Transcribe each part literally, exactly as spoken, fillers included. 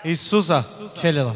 Isusa, Kelela.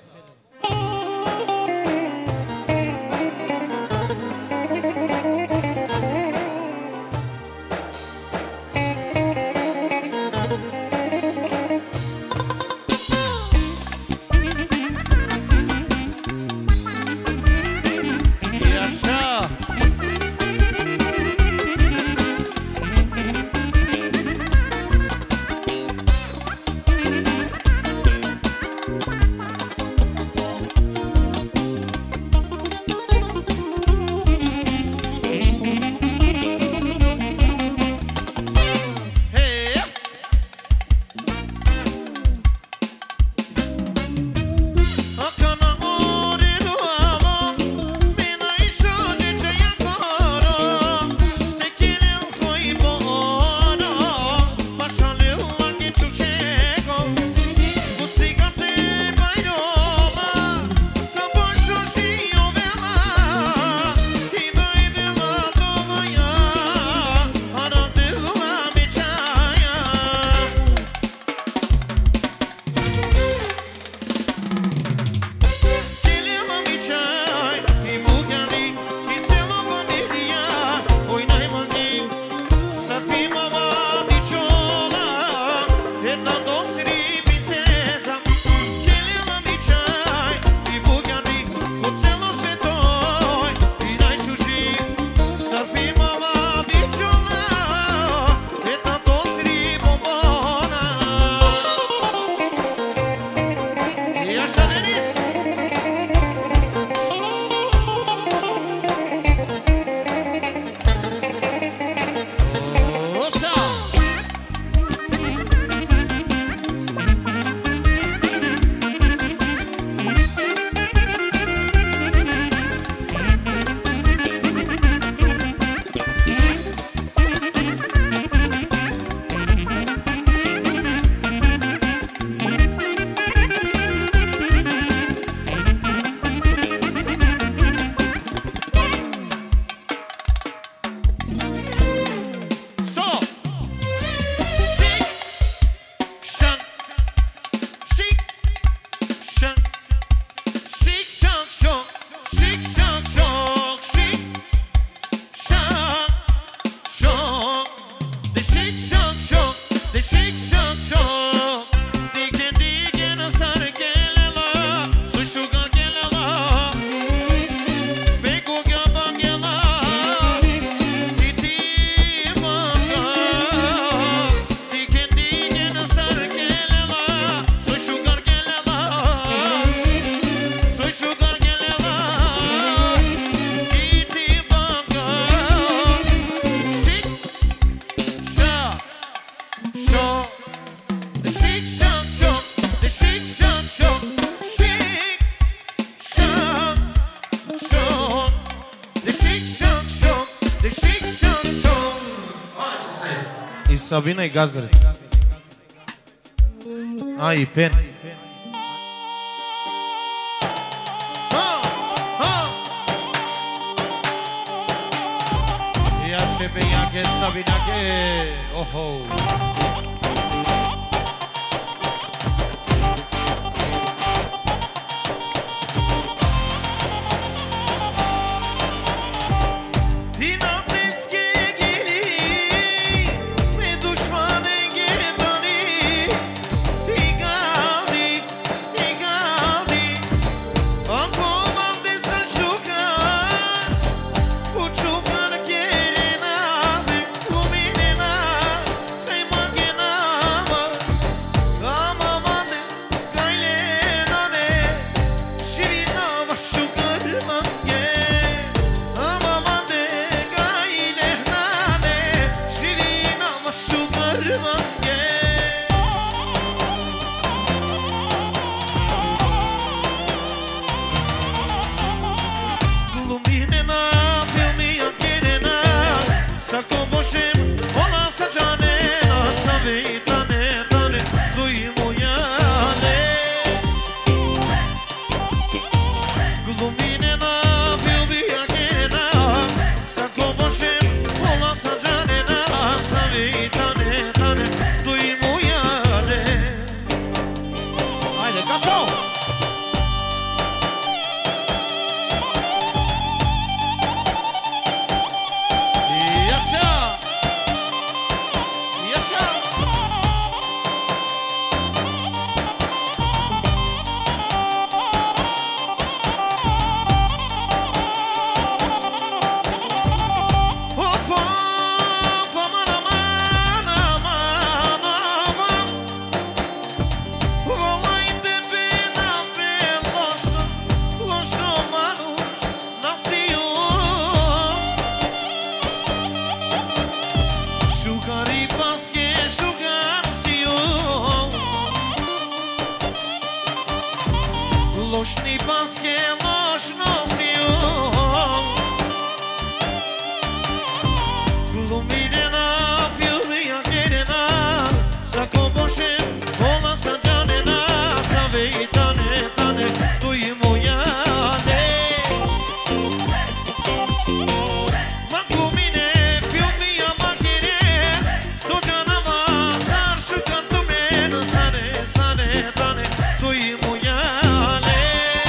Sabina e gazdarica. A, i pen. Ia še benjake, Sabinake. Oho. laske loš nosio Glumidena, filmija genena Sa kobošem, pola sa džanena Sa vejtane, tane, tu i mojane Ma glumine, filmija makine Sođanama, sar šukan tu men Sane, sane, tane, tu i mojane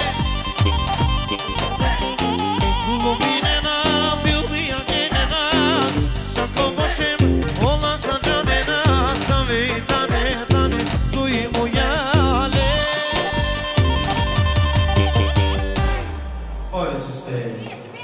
Glumine na filmija genena Sa kobošem, pola sa džanena Sa vejtane, tane, tu i mojane Oil sustain.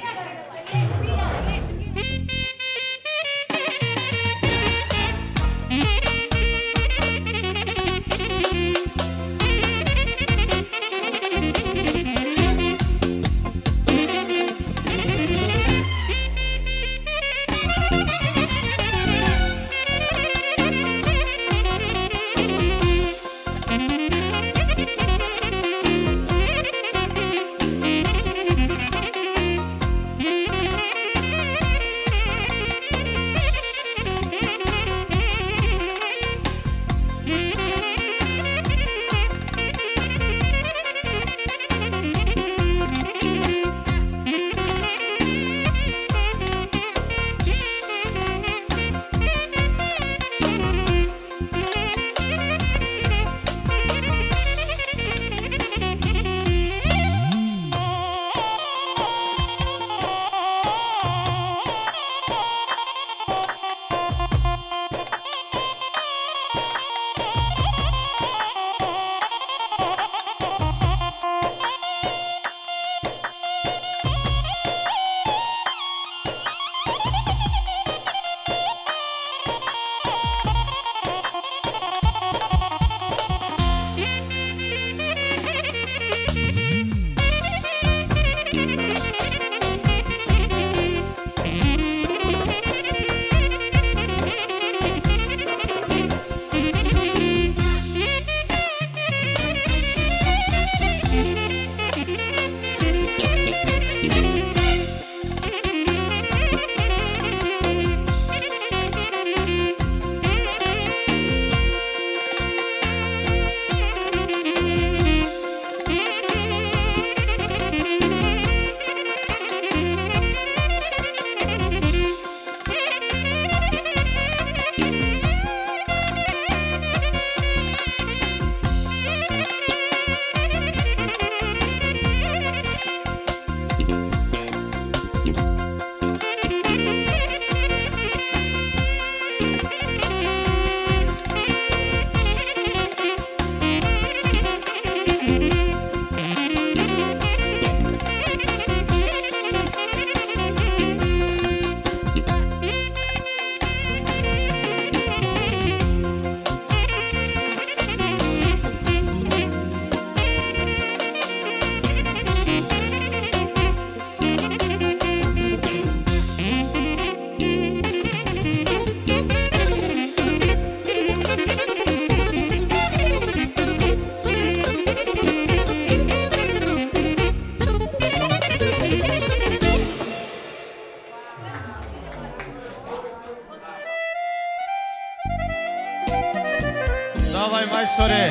Dawaj, majstore!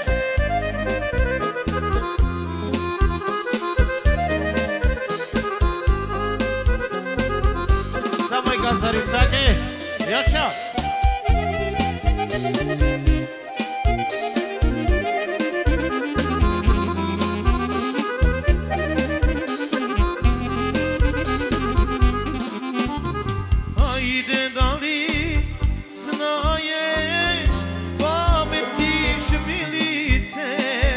Samoj gazdaričake, Jaša! Hajde, da li znaješ pametiš milice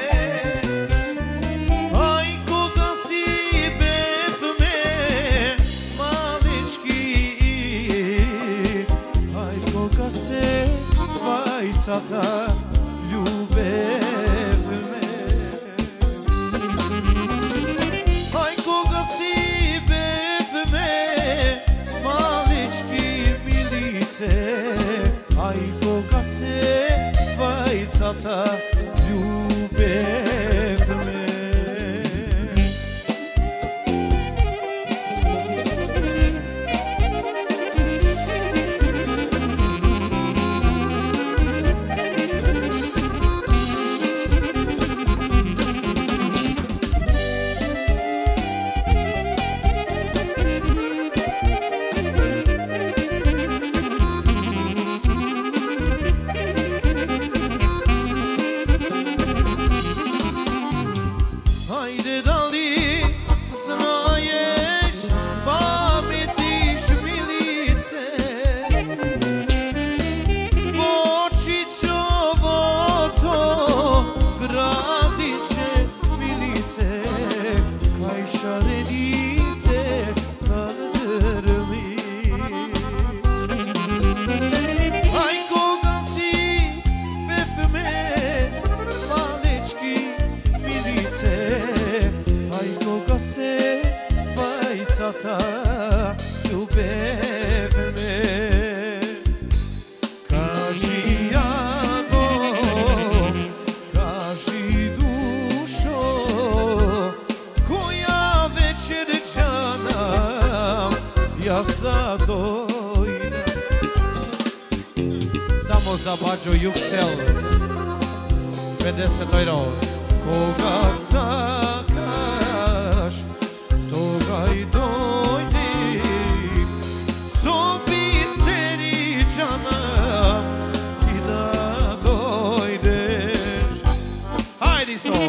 Aj koga si befme malički Aj koga se vajcata ljubev me Aj koga si befme malički milice Aj koga se vajcata ljubev me şarenite kaldırmi Ai kogasi befme malečki milice Ai kogase tvajcata ljubevme Kaži jago, kaži dušo Koja večer džana jasna dojna Samo za Bađo Yüksel pedeset euro Koga sakaš, toga i dojdi Sobi seri džana ti da dojdeš Hajdi so!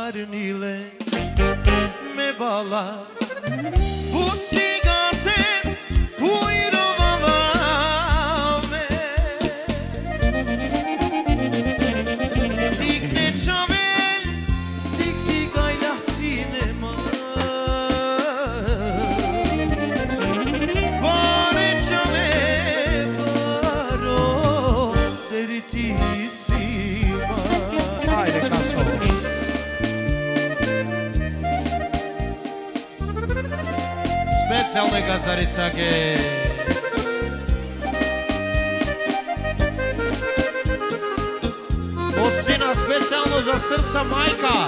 parnile me bala bucigate puirovava me dikne çavel dikni gayla sinema pare çave paro deritissima. Ajde kaso. Specijalne gazdarice. Od sina specijalno za srca majka.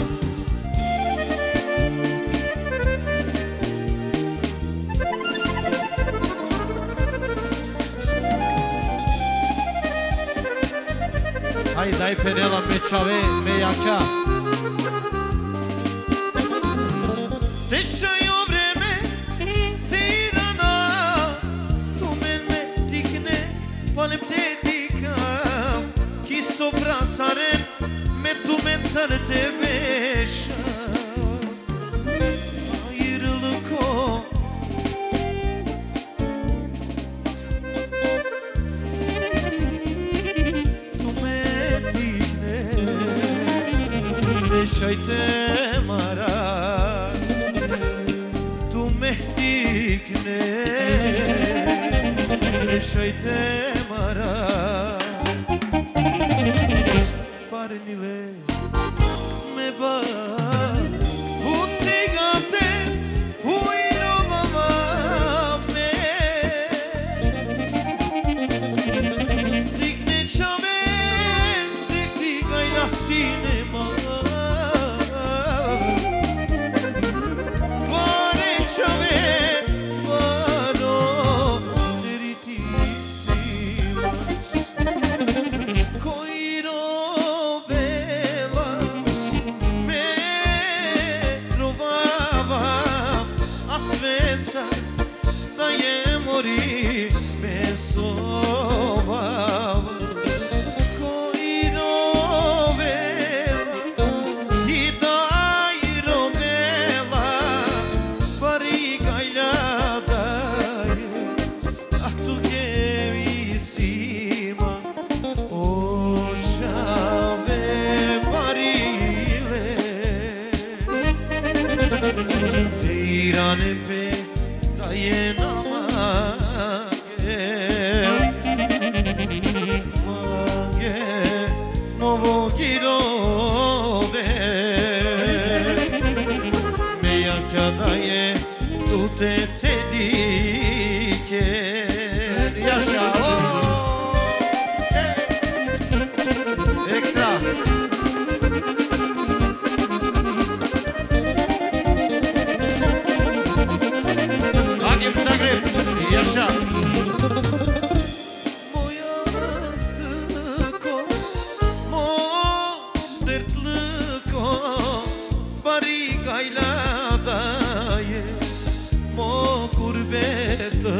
Ajde daj penela me čave, me jaka. Tešajo vreme, te rana, tu mene tikne, palim te dikam, ki sopra saren, me tu men sar te beşam. Ayrılık o, tu me tikne, beşayte mara. Dikne Neşayte mara Parnile me ba Bucigate puirovava me Dikne çave Dikni gayla sinema Pare çave da je mori me sovava koji rovela i daj romela pari gajla daje a tu ke visima očave parile Tirane pe da je namage Mange novo girode Me jaka da je tu te te dike Yaşa Ekstra Yaşa Moja stiko Modertliko Bari gajla daje Mo gurbetliko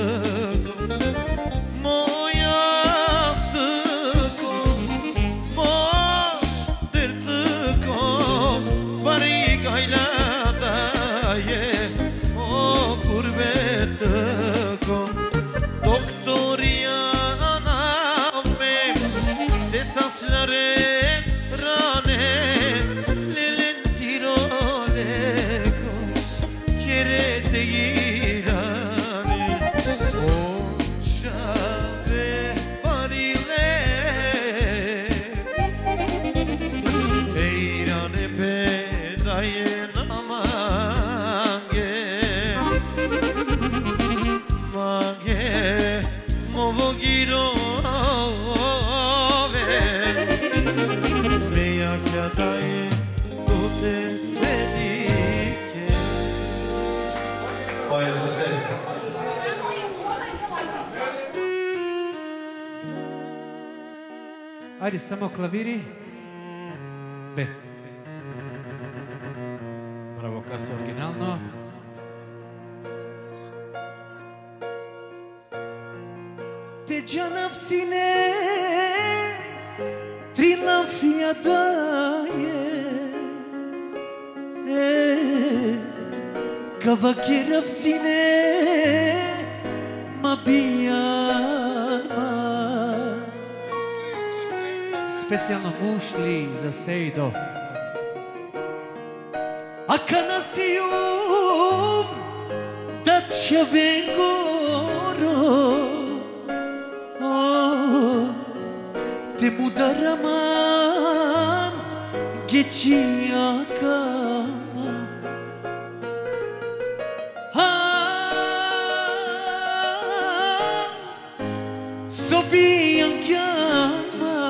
Moja stiko Modertliko Bari gajla daje Mo gurbetliko Saslaren rane lelen tiroleko kerete irane o şave parile peirane pedaye namange mange movo giro Daje tu te dedike Ovo je za sve. Ajde, samo klaviri. B. Bravo, kasa originalno. Te canım sine Trilam fiyadaye Kavakera vsine ma bijan ma. Specijalno mušli za Sejdo. A kanasijum da će vengoro te mudaraman geçiyaka. Sobijan gyama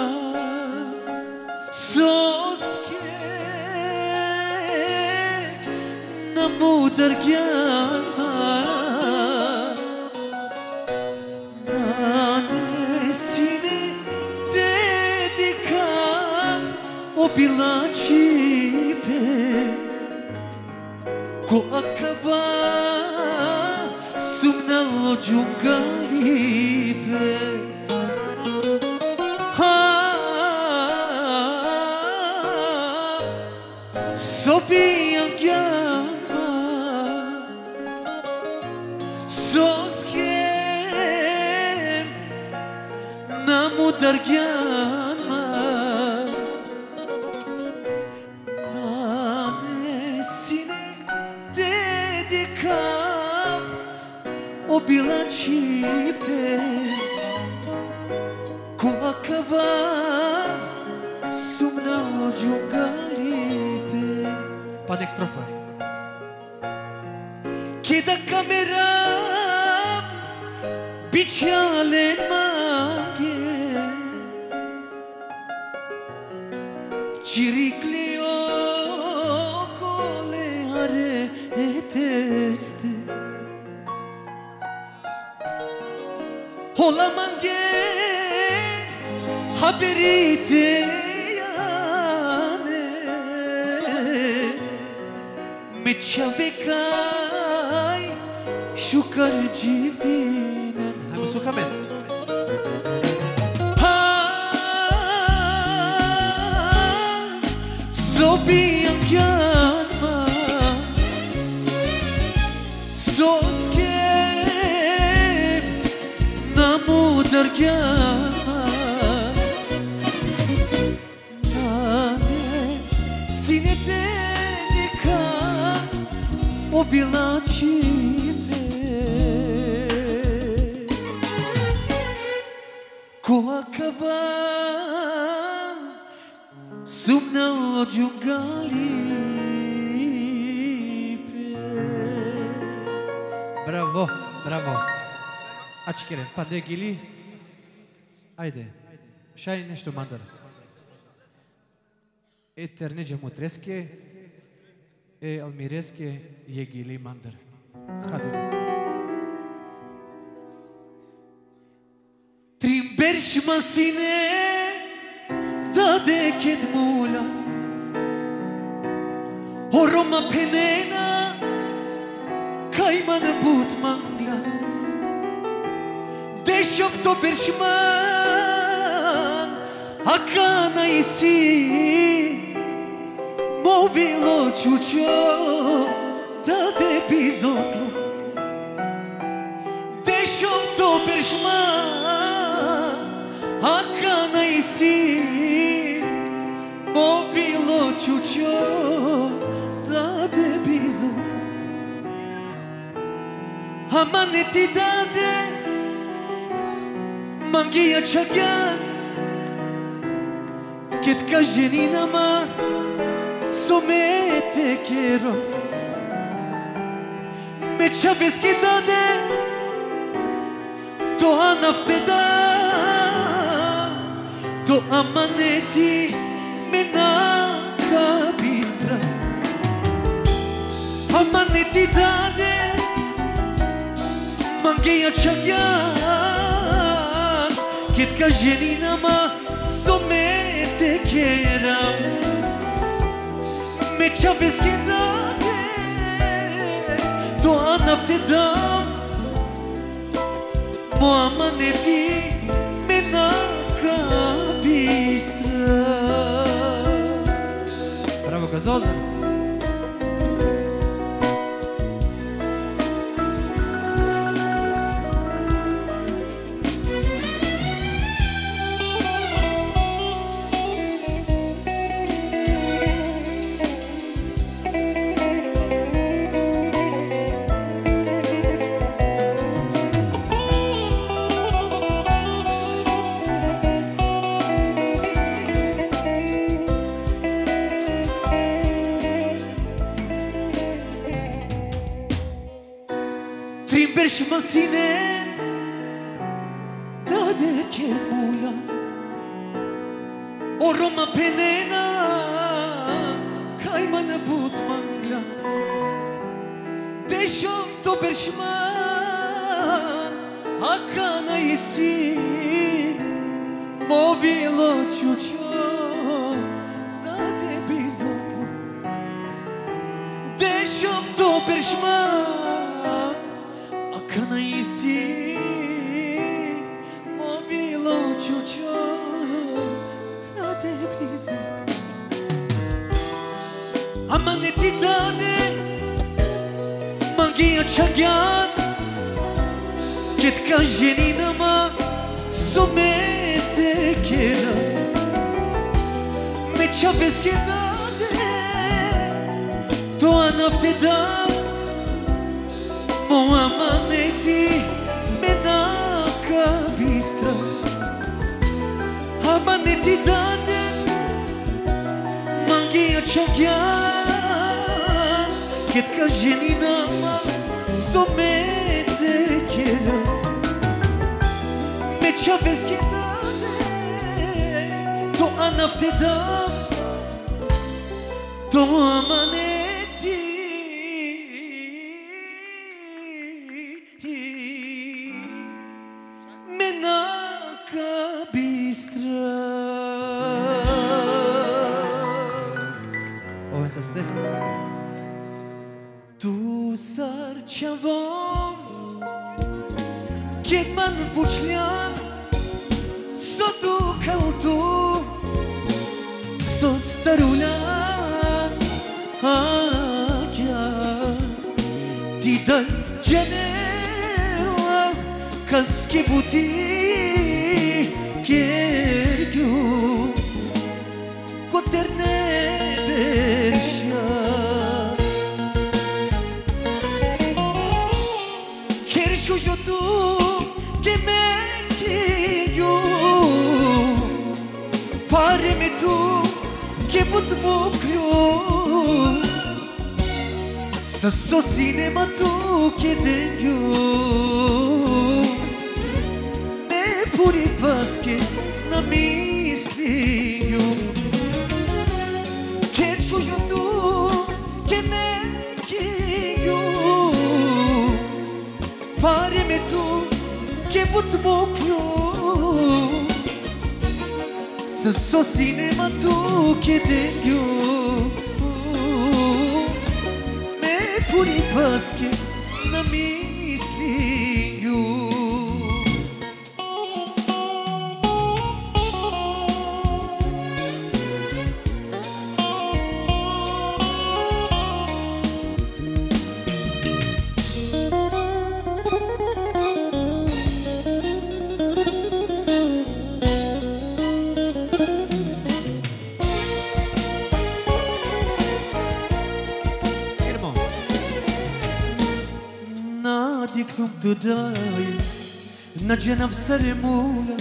soske na mudar gyama nanesine dedikav o bilačipe ko akava sumnalo džungalipe. Sobijan gyama soskem na mudar gyama nanesine dedikav o bilačipe ko akava sumnalo džungalipe. Pa nek strofa. Keda kamera biçalen mange çirikli okole are eteste Hola mange haberi te me çavekay şukar civdinen. Hajmo suhamet. Sobijan gyama soskem na mudar gyama nanesine dedikav o bilačipe ko akava sumnalo džungalipe. Bravo, bravo. Açkere, pa de gili. Ajde, šaj nešto mandar. Eter neđe mutreske, e almireske je gili mandar. Hadur. Trimberş masine da deket mula Horoma penena kayman but mangla Deşov to berşman akana isi Movilo čučo da de bizotlo Deşov to berşman akana isi Movilo čučo da de bizotlo Ama ne ti dade mangija čagja Ketka ženinama somete kero Me čabeski dade to anafte da To amaneti menaka bistra Amaneti dade mangeja čagjan Ketka ženinama somete keram Me čabeski dade to anafte dam Mo amaneti menaka bistra. Bravo, Gazoza. Deși mă sine da de che mula o Roma penena kai mana but mangla Deși to bershman akana isi mobilo chucho da de bizotlu Deși to bershman akana isi mobilo chucho da de bizotlu Amaneti dade Mangia chagyan Ket ka jenina ma Somete kera Me chavez ke dade To anafte da Mo amaneti Menaka bistra Amaneti dade Mangia chagyan Ket ka jenina ma Somete kera Me chavez ke dade To anafte da To amaneti Menaka bistra Ove să stai. Tu sarçavom Ketman puçlyan So du kaltu So starulan Agya Didai cenela Kaski buti Kergyu Koterne bersha Şujutu gemekiyu Paremi tu gebut muklyu Sasso sinema tu kedenyu Ne puri paske na misliyu Ker şujutu gemekiyu Paremi tu gebut muklyu Sasso sinema tu kedenyu Me puri paske na misliyu Klub dodaj Na džena v saremula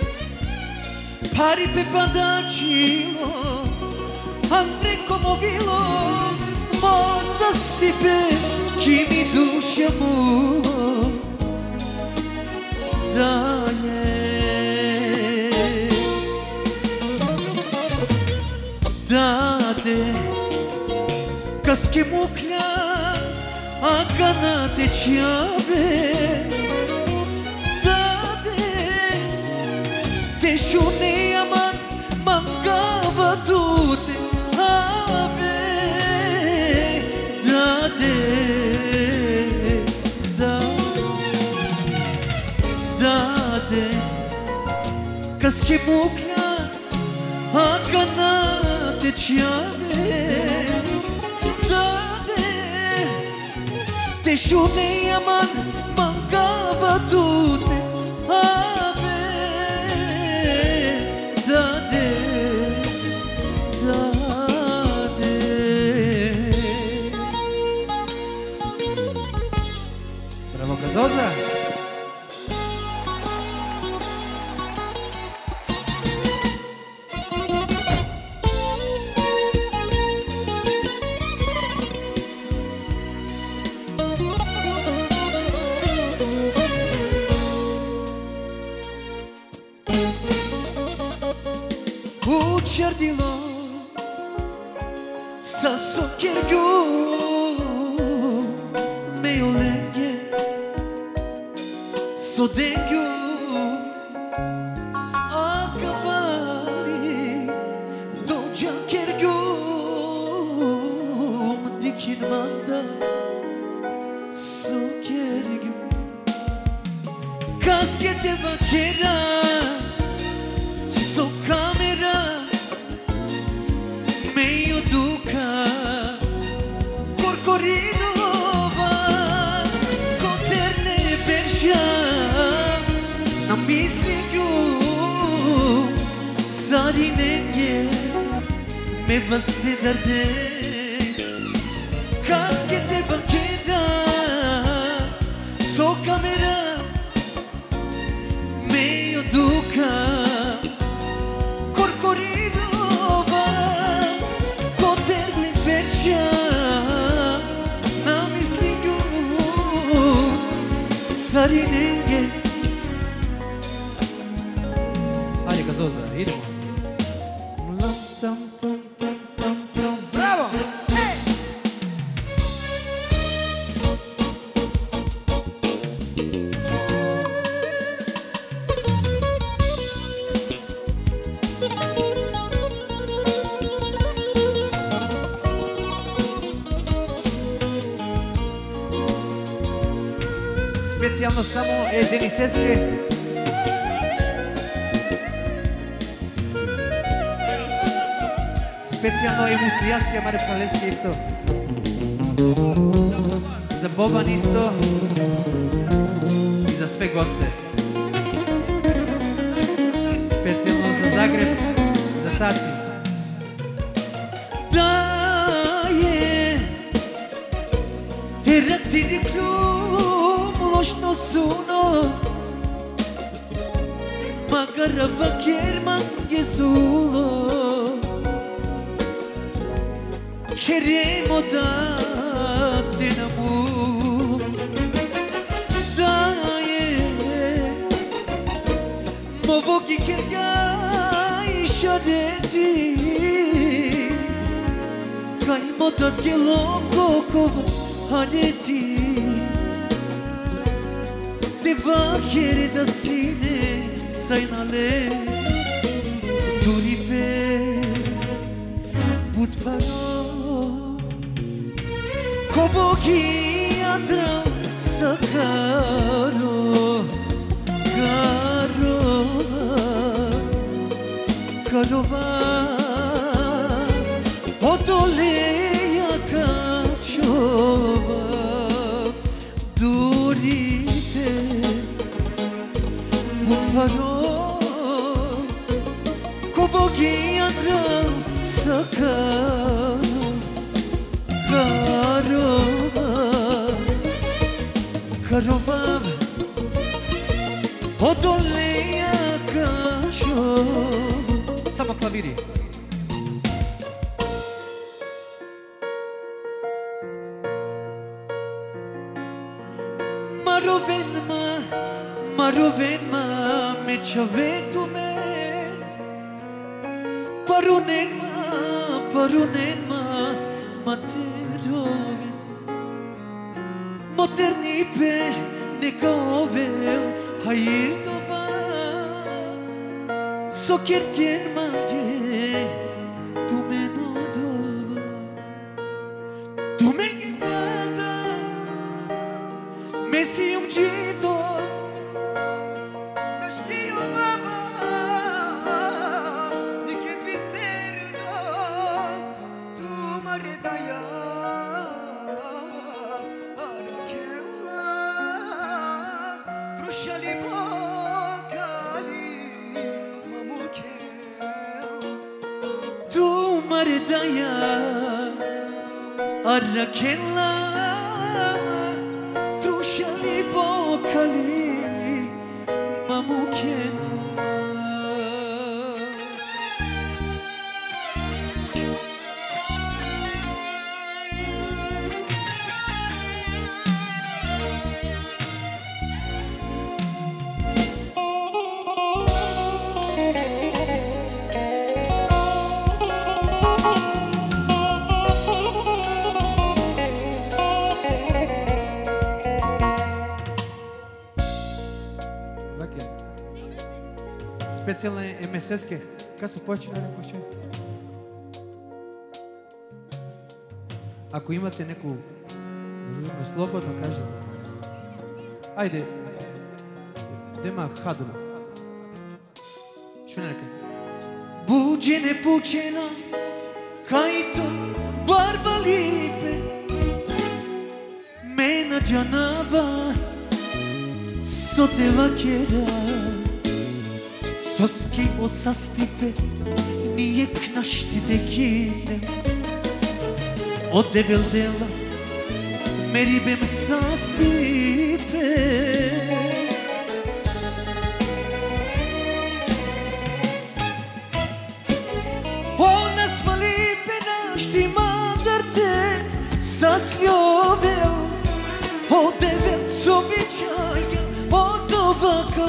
Pari pe padacilo Andre como bilo Moza stipe Ki mi duša mulo Daje Dade Kaske muklja Agana te ciave Dade Te shune aman Mangava tute Ave Dade Dade Kaske mukla Agana te ciave Te shune aman mangava tute Ave Dade Dade Bravo Gazoza! Sa sochergyu meio lenge Sodengyu akavali Doja kergyu Mdikin manda Sochergyu Kaskete vakera So kamera Meio duka Corcorinova Coterne perșa N-am misligiu Sarinenge Me vaste darde Kaskete banchera So camera Meio duka Corcorinova Coterne perșa N-am misligiu Sarinenge Hai, Căzoza, idem. Bravo! Hey! Specjalno samo e Denisecke. Specjalno i Mustrijanske, Marepalevske isto. Za Boban isto. I za sve goste. Specijalno za Zagreb, za Caci. Da je Era ti di kljum lošno suno Magara vakerman gezulo Queremo da te namu Da je Movogi kerga işareti Kaymodat gelon kokov hareti Deva kere da sine saynale Duri pe Bud paro Kovogi andra sakaro Karo Karova Odoleja kačova Durite Buparo Kovogi andra sakaro Karova Karova Odoleja kačova Samo klaviri. Marovenma, Marovenma, me chavetu me Parunenma, Parunenma, materoven Moderni pe neka ovel hayır doba Sokerken mage tu meno dova Tu me gibada Messi um gido Nastiu baba Niket biserdo Tu maredaya Arakela Trushali bokali Mamukel Tu maredaya Arakela Trushali bokali mamuken Специална МСС-ке. Как се почина да коши? Ако имате неко слободно кажем. Айде. Дема хадро. Що не река? Buđene pučena, kajto barba lipe, mena džanava, soteva kjera, soski osastipe, nije knašti dekine, ode veldela, meribem sastipe. Sas ljubel, od tebe s običaja, od ovaka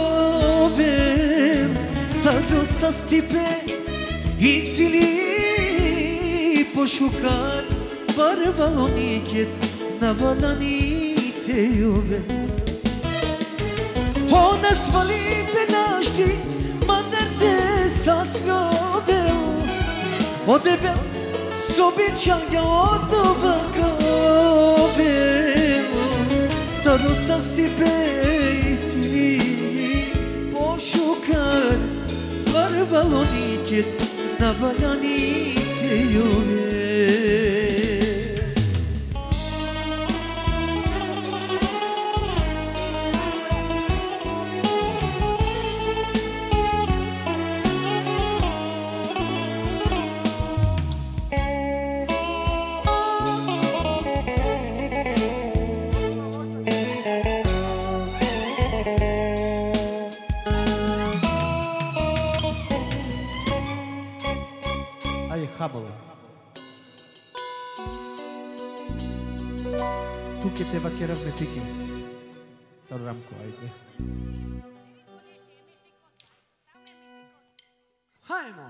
obel. Tako sa stipe i sili pošukar, barvalo niket na valanite jove. Ona svali penašti, madar te sas ljubel, od tebe s običaja, od ovaka obelo. Taro sa stipe i sili pošukar, barvalo niket na valanite jove. Хабъл. Тук е те вакера в метики. Тарамко, айде. Хаймо!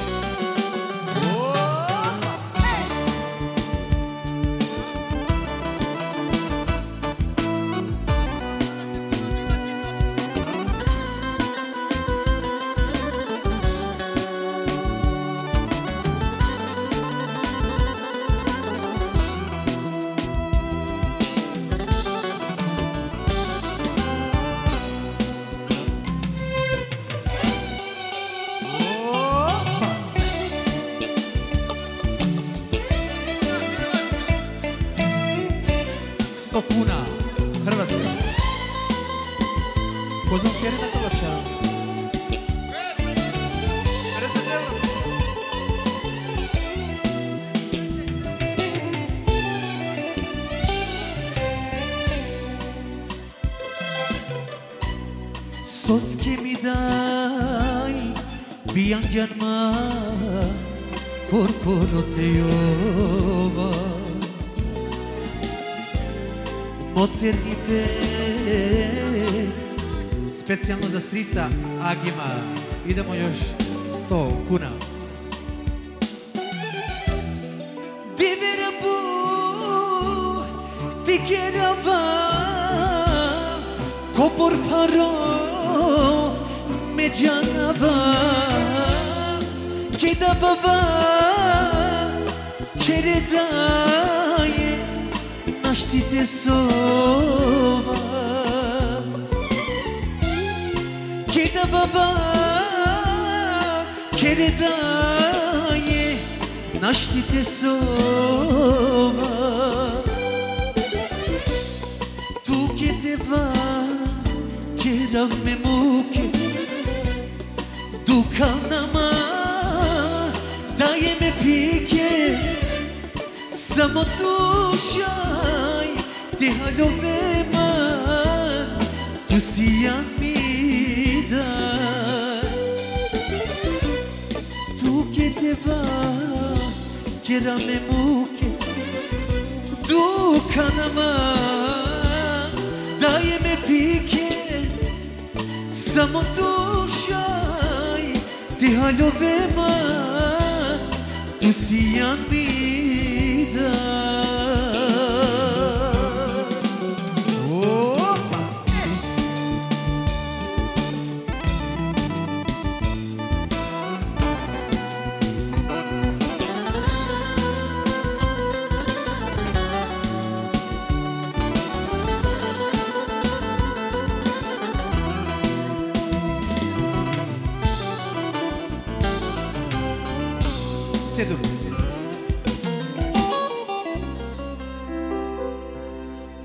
Kuna, Hrvatska. Kozom kjeri na Kovača. Soske mi dai, biangan ma, korkoro te jova. Modernite. Specijalno za strica Agima. Idemo još sto kuna. Divera bu, ti kerava, kopor paro, me canava, keda baba, keredaye, naşti te sova. Keda baba, keredaye, naşti te sova. Tu kedeva, kerav me muke, dukanama, daje me pike, samo dušaj, te halovema, tu sijan mi daj. Tu kedeva, kerav me muke, dukanama, daje me pike, samo dušaj, te halovema, tu sijan mi daj.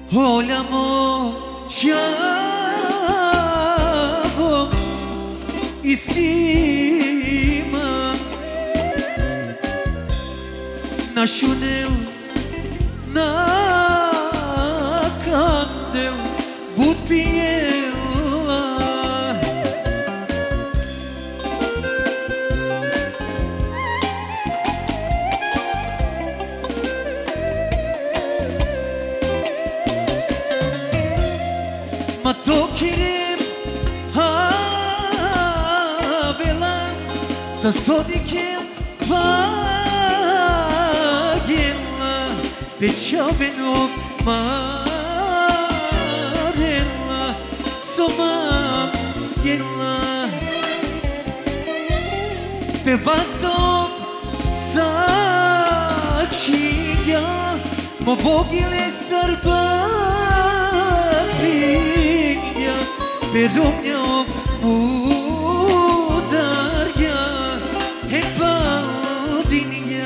Vogliamo ciao insieme Nașunel na candel but piela Ma tokirem havela sa sodikem vagela Pechovenok marela somangela Pe vazdom sačinja Mo vogile starbaktinja Pe romnjom udarja He baldinja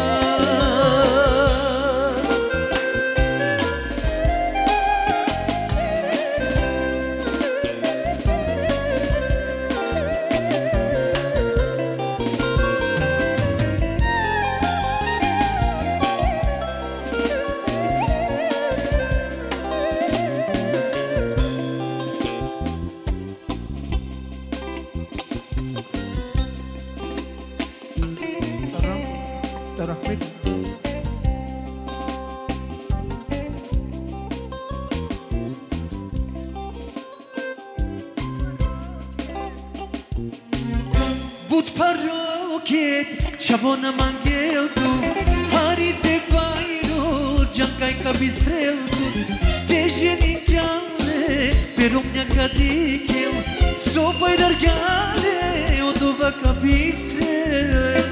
But paroket Chavona mangeldu Harite bairul Giancai ca bistreldu Deje ninjale Pe romnea ca dichel So bairar gale O dova ca bistrel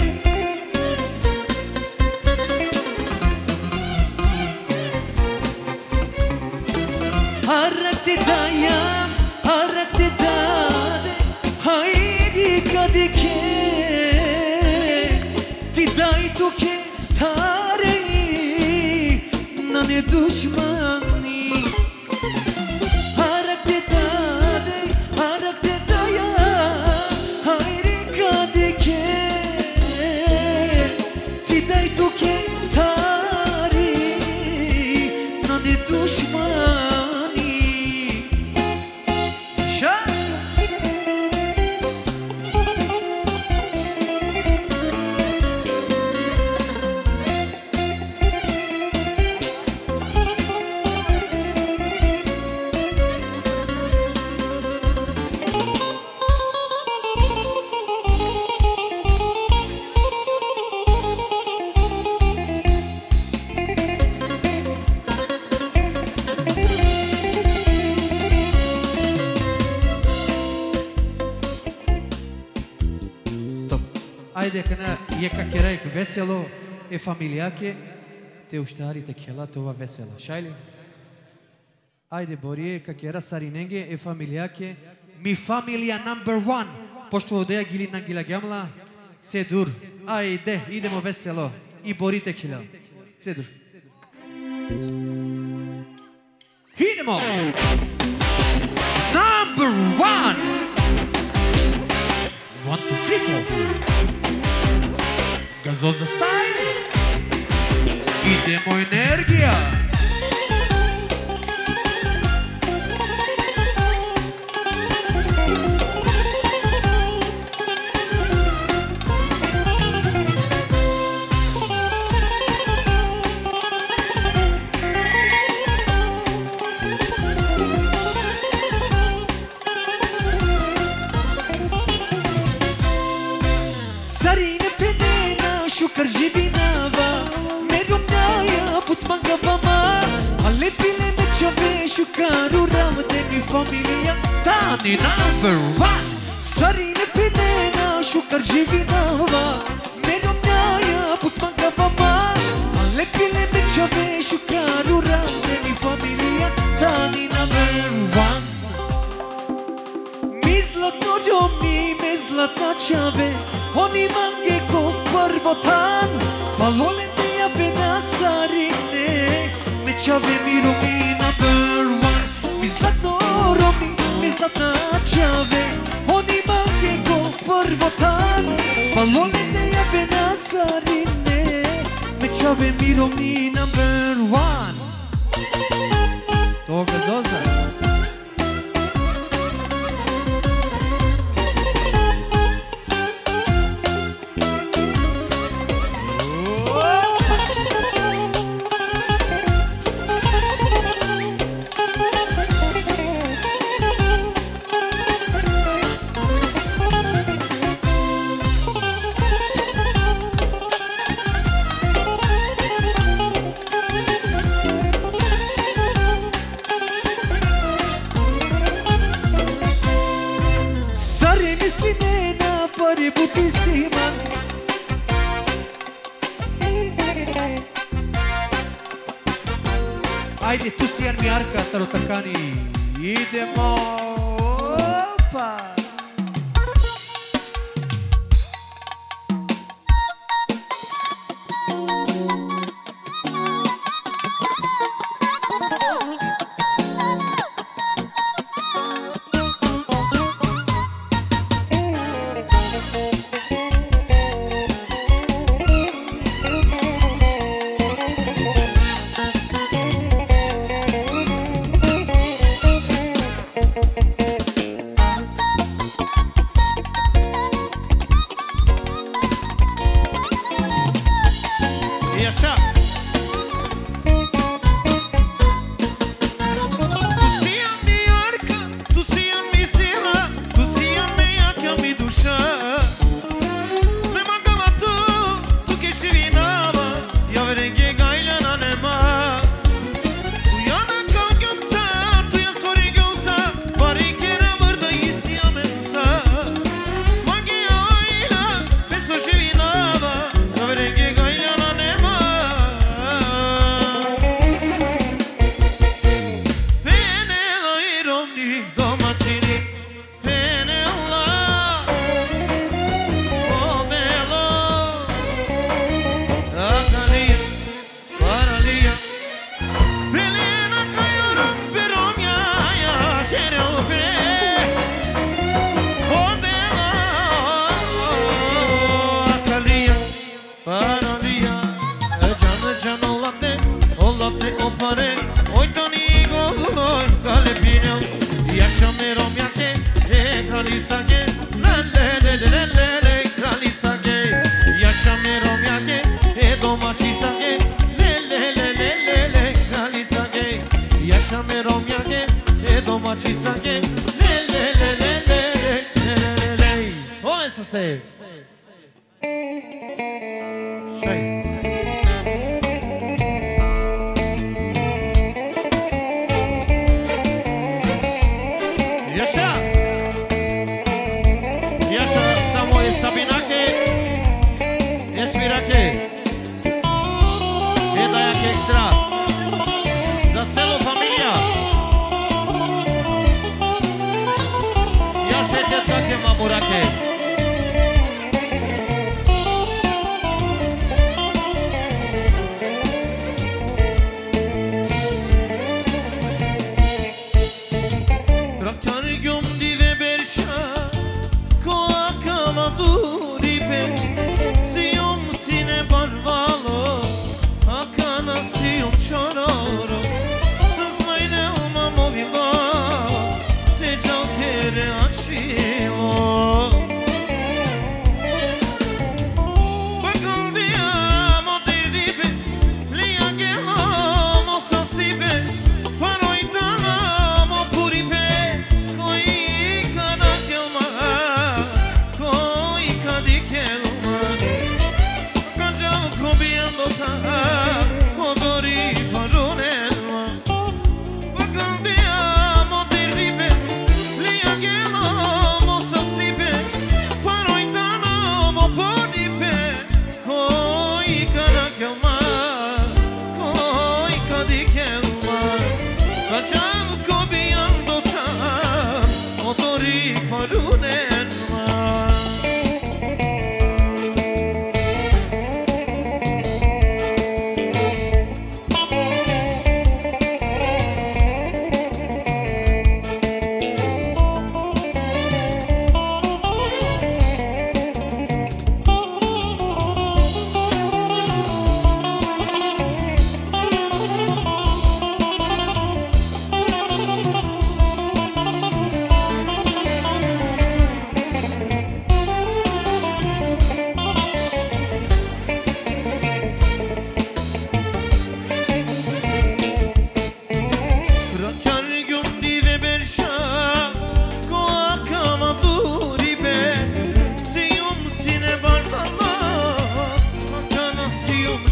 Harakte daya Harakte dade Hayri kadike Ti dai tu ke tarei Nane dushmani Harakte dade Harakte daya Hayri kadike Ti dai tu ke tarei Nane dushmani Shah Ajde, kada je kak je rek veselo, e familijake, te uštarite kjela tova vesela. Šajli? Ajde, Borije, kak je rasarinenge, e familijake, mi familija number one. Pošto odeja gili na gila gamla, cedur. Ajde, idemo veselo i borite kjela. Cedur. Idemo! Number one! One, two, three, four. Gazoza style. Idemo energija. Sarine pedena, shukar jibinava Merumnaja, put manga vama Ale pile me čove, shukaru ravde mi familija Tani number one Sarine pedena, shukar jibinava Merumnaja, put manga vama Ale pile me čove, shukaru ravde mi familija Tani number one Mi zlatno romi, me zlatna čave Oni mange ko prvotan Palole te ja vena sarine Me Meciave mi romi number one. Mi zlatno romi, mi zlatna čave. Oni manke ko prvotan. Balole ne jabe na sarine. Meciave mi romi number one. Toga Zoza. Ajde, tu si armijarka, tarotakani. Idemo. Opa.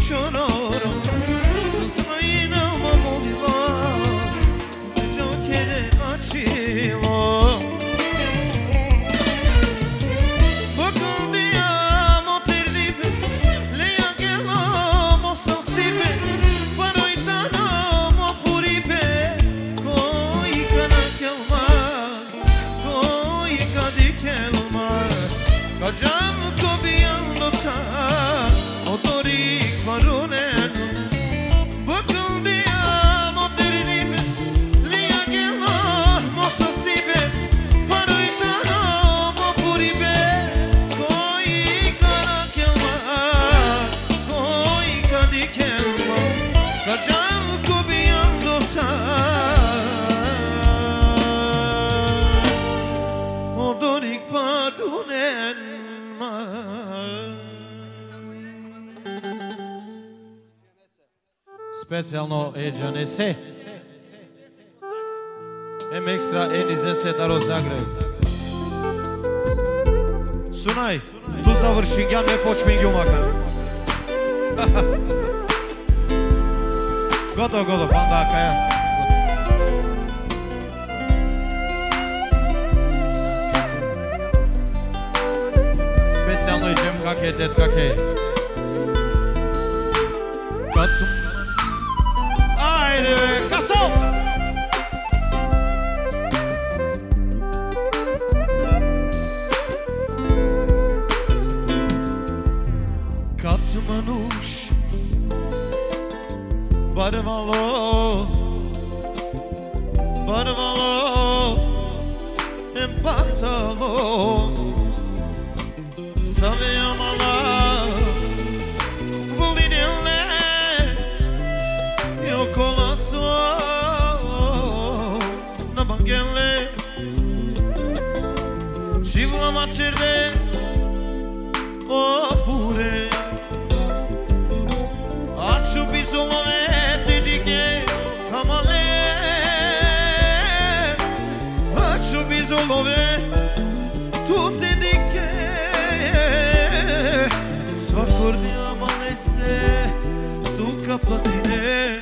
chororo Sısmayına mamulva Jokere açilo Bakın diye moterlipe Leia gelo moçan stipe Paroitano mo puripe Koi kana kelma Koi kadi kelma Kacam kobiyan dota Otorik varunen Bakın diye moterlipe Leia gelo moçan stipe Paroitano mo puripe Koi kana kelma Koi kadi kelma Kacam kobiyan dota Otorik varunen Specijalno Eđanese Em ekstra Enizese Daro Zagreb Sunaj, tu završim, ja ne počnem gjumakan Gotovo, gotovo, pandaka ja Specijalno iđem kak je, tet kak je Katum Ajde, kaso! Katmanuş Barvalo Barvalo Em baktalo Savijamala Volinele Yokola so Na bangele Živo mačerde Opure Açu bizolove Dedike Kamale Açu bizolove Tu dedike Svakordi amanese Tu kapatine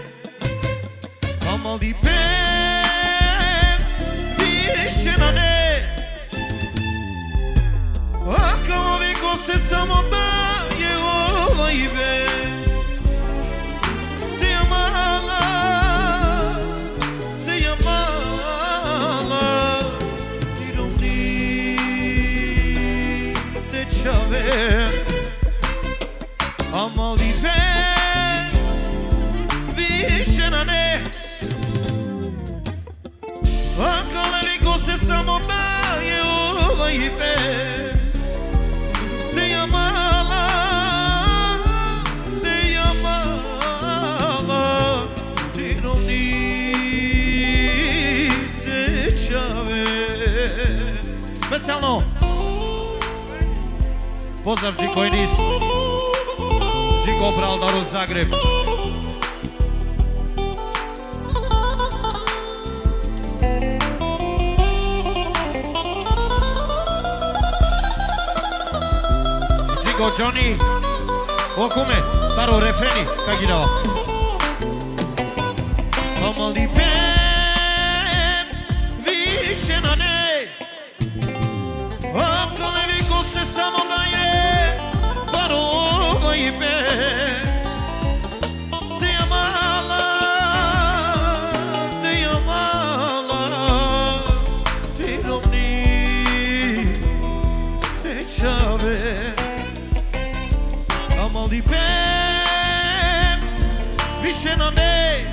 Amali pen Više na ne A kao vi goste samo da je ovaj be Te amala Te amala Ti romni Te čave Amali pen Više na ne A kao vi goste samo da je ovaj be Te amala, te amala, ti rovni te čave Specijalno Pozdrav Điko Enis Điko Braldaru Zagreb Go Johnny Okume Taro refreni Kak ide ovo Amali pem Više na ne Amkale vi goste samo da je Taro ovaj pem Te amala Te amala Ti romni Te čave Amali pem Više na ne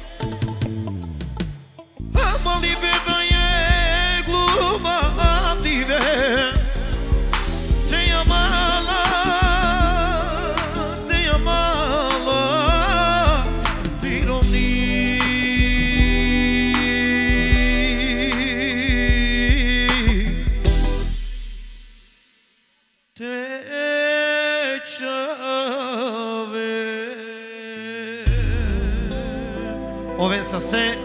Amali beda je gluma dive Te amala Te amala Ti romni Te Oven sa se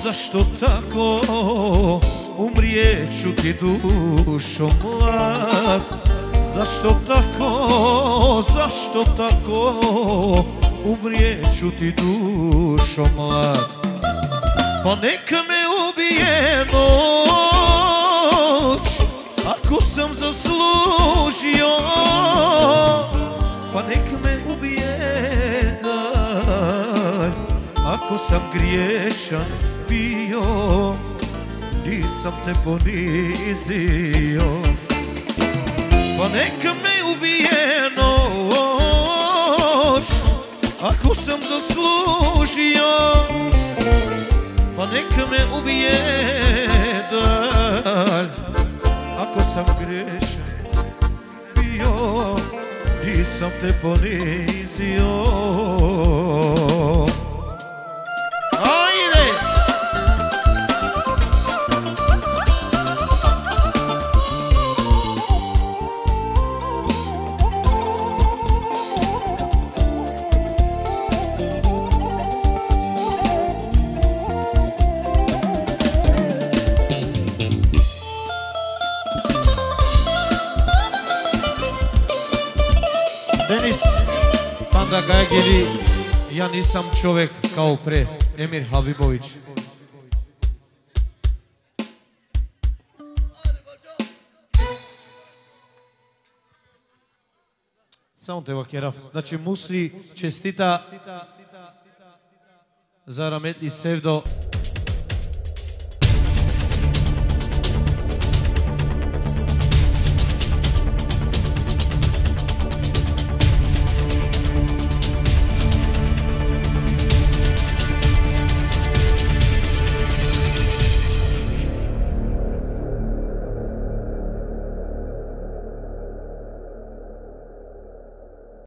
zašto tako umrijeću ti dušo mlad? Zašto tako, zašto tako umrijeću ti dušo mlad? Pa neka me ubije noć ako sam zaslužio, pa neka me ubije dan ako sam griješan bio, nisam te ponizio. Pa neka me ubije noć ako sam zaslužio, pa neka me ubije dan ako sam grešan bio, nisam te ponizio. Ajde! Denis, Panda Gajgeri, ja nisam čovjek kao pre, Emir Habibović. Samo te vakera. Znači Musli čestita za rahmetli Sevdo